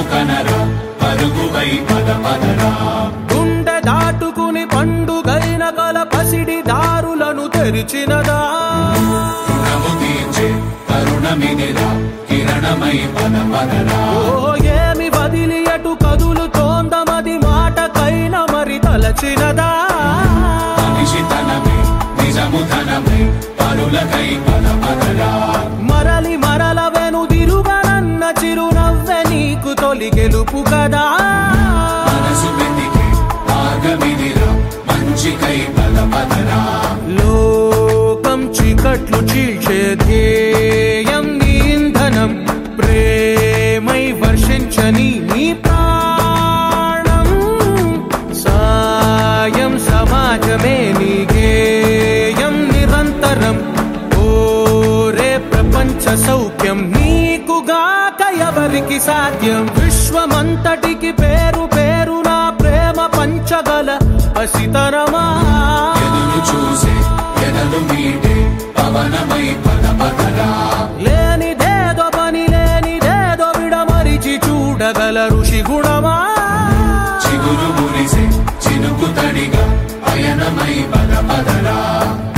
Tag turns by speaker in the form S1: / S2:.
S1: కనరా పరుగువై పద పదరా
S2: గుండె దాటుకుని పండుగైన గల పసిడి దారులను తెరిచినదా
S1: రుణము తీర్చే కరుణమిదిరా కిరణమై పద పదరా
S2: ఏమి వదిలి అటు కదులుతోందమది మాటకైన మరి తలచినదా
S1: మనిషితనమే నిజము ధనమే పరులకై పద పదరా
S2: మరలి మరల వెనుదిరుగనన్న చిరునవ్వె నీకు తొలి గెలుపు కదా
S1: మనసు వెతికే మార్గమిదిరా మంచికై పద పదరా
S2: లోకం చీకట్లు చీల్చే ధ్యేయం నీ ఇంధనం ప్రేమై వర్షించని నీ ప్రాణం సాయం సమాజమే నీ గేయం నిరంతరం ఓరే ప్రపంచ సౌఖ్యం నీకుగాక ఎవరికి సాధ్యం విశ్వమంతటికి పేరు పేరు నా ప్రేమ పంచగల పసితరమా
S1: ఎదురు చూసే ఎదలు మీటే పవనమై పద పదరా
S2: లేనిదేదో పని లేనిదేదో విడమరిచి చూడగల ఋషి గుణమా
S1: చిగురు మురిసే చినుకు తడిగా పయనమై పద పదరా